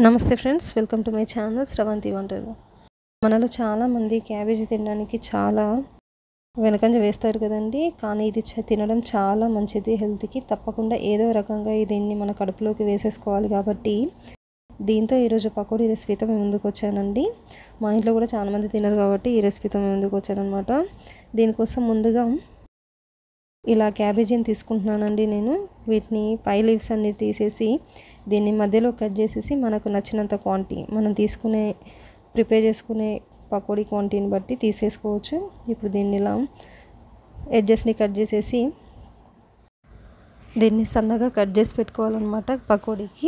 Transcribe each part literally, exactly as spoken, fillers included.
నమస్తే friends, welcome to my channel Sravanthi Vantalu. మనలో చాలామంది క్యాబేజీ తినడానికి చాలా వెనకంజ వేస్తారు కదండి. కానీ ఇది తినడం చాలా మంచిది హెల్త్కి. తప్పకుండా ఏదో రకంగా దీన్ని మన కడుపులోకి వేసేసుకోవాలి. కాబట్టి దీంతో ఈరోజు పకోడీ రెసిపీతో మేము ముందుకు వచ్చానండి. మా ఇంట్లో కూడా చాలామంది తినరు కాబట్టి ఈ రెసిపీతో మేము ముందుకు వచ్చానమాట. దీనికోసం ముందుగా ఇలా క్యాబేజీని తీసుకుంటున్నానండి నేను. వీటిని పై లీవ్స్ అన్ని తీసేసి దీన్ని మధ్యలో కట్ చేసేసి మనకు నచ్చినంత క్వాంటిటీ మనం తీసుకునే ప్రిపేర్ చేసుకునే పకోడీ క్వాంటిటీని బట్టి తీసేసుకోవచ్చు. ఇప్పుడు దీన్ని ఇలా ఎడ్జెస్ని కట్ చేసేసి దీన్ని సన్నగా కట్ చేసి పెట్టుకోవాలన్నమాట. పకోడీకి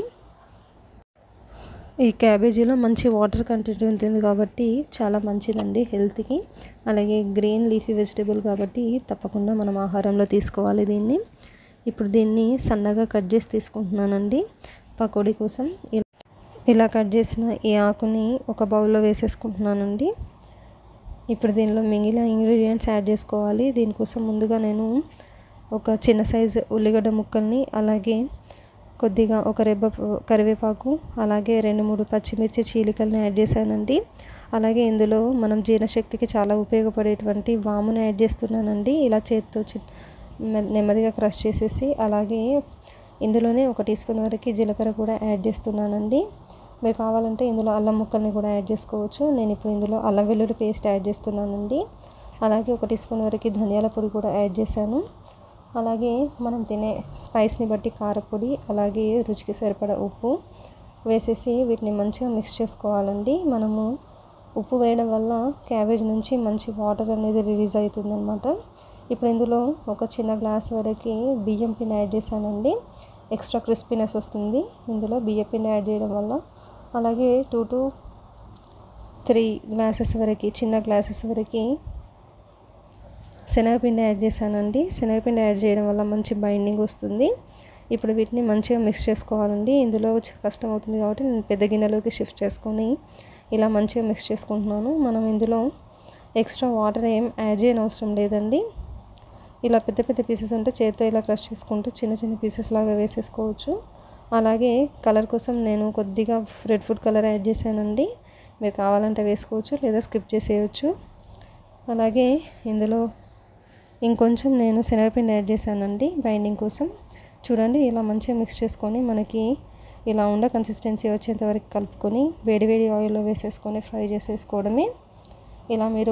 ఈ క్యాబేజీలో మంచి వాటర్ కంటెంట్ ఉంటుంది కాబట్టి చాలా మంచిదండి హెల్త్కి. అలాగే గ్రీన్ లీఫీ వెజిటేబుల్ కాబట్టి తప్పకుండా మనం ఆహారంలో తీసుకోవాలి దీన్ని. ఇప్పుడు దీన్ని సన్నగా కట్ చేసి తీసుకుంటున్నానండి పకోడీ కోసం. ఇలా కట్ చేసిన ఈ ఆకుని ఒక బౌల్లో వేసేసుకుంటున్నానండి. ఇప్పుడు దీనిలో మిగిలిన ఇంగ్రీడియంట్స్ యాడ్ చేసుకోవాలి. దీనికోసం ముందుగా నేను ఒక చిన్న సైజు ఉల్లిగడ్డ ముక్కల్ని, అలాగే కొద్దిగా ఒక రెబ్బ కరివేపాకు, అలాగే రెండు మూడు పచ్చిమిర్చి చీలికల్ని యాడ్ చేశానండి. అలాగే ఇందులో మనం జీర్ణశక్తికి చాలా ఉపయోగపడేటువంటి వాముని యాడ్ చేస్తున్నానండి. ఇలా చేతితో నెమ్మదిగా క్రష్ చేసేసి, అలాగే ఇందులోనే ఒక టీ స్పూన్ వరకు జీలకర్ర కూడా యాడ్ చేస్తున్నానండి. మీరు కావాలంటే ఇందులో అల్లం ముక్కల్ని కూడా యాడ్ చేసుకోవచ్చు. నేను ఇప్పుడు ఇందులో అల్లం వెల్లుల్లి పేస్ట్ యాడ్ చేస్తున్నానండి. అలాగే ఒక టీ స్పూన్ వరకు ధనియాల పొడి కూడా యాడ్ చేశాను. అలాగే మనం తినే స్పైస్ని బట్టి కారపొడి, అలాగే రుచికి సరిపడా ఉప్పు వేసేసి వీటిని మంచిగా మిక్స్ చేసుకోవాలండి. మనము ఉప్పు వేయడం వల్ల క్యాబేజ్ నుంచి మంచి వాటర్ అనేది రిలీజ్ అవుతుందన్నమాట. ఇప్పుడు ఇందులో ఒక చిన్న గ్లాస్ వరకు బియ్యం పిండి యాడ్ చేశానండి. ఎక్స్ట్రా క్రిస్పీనెస్ వస్తుంది ఇందులో బియ్యం పిండి యాడ్ చేయడం వల్ల. అలాగే టూ టు త్రీ గ్లాసెస్ వరకు చిన్న గ్లాసెస్ వరకు శనగపిండి యాడ్ చేశానండి. శనగపిండి యాడ్ చేయడం వల్ల మంచి బైండింగ్ వస్తుంది. ఇప్పుడు వీటిని మంచిగా మిక్స్ చేసుకోవాలండి. ఇందులో కష్టం అవుతుంది కాబట్టి నేను పెద్ద గిన్నెలోకి షిఫ్ట్ చేసుకొని ఇలా మంచిగా మిక్స్ చేసుకుంటున్నాను. మనం ఇందులో ఎక్స్ట్రా వాటర్ ఏం యాడ్ చేయని అవసరం లేదండి. ఇలా పెద్ద పెద్ద పీసెస్ ఉంటే చేతితో ఇలా క్రష్ చేసుకుంటూ చిన్న చిన్న పీసెస్ లాగా వేసేసుకోవచ్చు. అలాగే కలర్ కోసం నేను కొద్దిగా రెడ్ ఫుడ్ కలర్ యాడ్ చేశానండి. మీరు కావాలంటే వేసుకోవచ్చు, లేదా స్కిప్ చేసేయచ్చు. అలాగే ఇందులో ఇంకొంచెం నేను శనగపిండి యాడ్ చేశానండి బైండింగ్ కోసం. చూడండి, ఇలా మంచిగా మిక్స్ చేసుకొని మనకి ఇలా ఉండ కన్సిస్టెన్సీ వచ్చేంత వరకు కలుపుకొని వేడివేడి ఆయిల్లో వేసేసుకొని ఫ్రై చేసేసుకోవడమే. ఇలా మీరు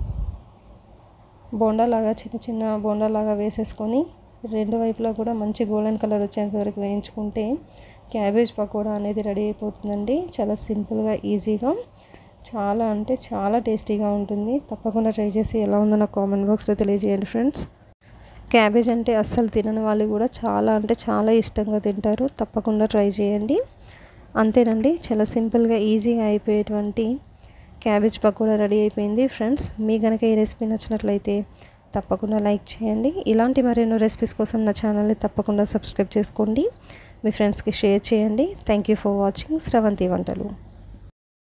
బోండాలాగా చిన్న చిన్న బోండాలాగా వేసేసుకొని రెండు వైపులా కూడా మంచి గోల్డెన్ కలర్ వచ్చేంత వరకు వేయించుకుంటే క్యాబేజ్ పకోడా అనేది రెడీ అయిపోతుందండి. చాలా సింపుల్గా, ఈజీగా, చాలా అంటే చాలా టేస్టీగా ఉంటుంది. తప్పకుండా ట్రై చేసి ఎలా ఉందో నాకు కామెంట్ బాక్స్లో తెలియజేయండి ఫ్రెండ్స్. క్యాబేజ్ అంటే అస్సలు తినని వాళ్ళు కూడా చాలా అంటే చాలా ఇష్టంగా తింటారు. తప్పకుండా ట్రై చేయండి. అంతేనండి, చాలా సింపుల్గా ఈజీగా అయిపోయేటువంటి క్యాబేజ్ పకోడా రెడీ అయిపోయింది ఫ్రెండ్స్. మీ కనుక ఈ రెసిపీ నచ్చినట్లయితే తప్పకుండా లైక్ చేయండి. ఇలాంటి మరెన్నో రెసిపీస్ కోసం నా ఛానల్ని తప్పకుండా సబ్స్క్రైబ్ చేసుకోండి. మీ ఫ్రెండ్స్కి షేర్ చేయండి. Thank you for watching Sravanthi వంటలు.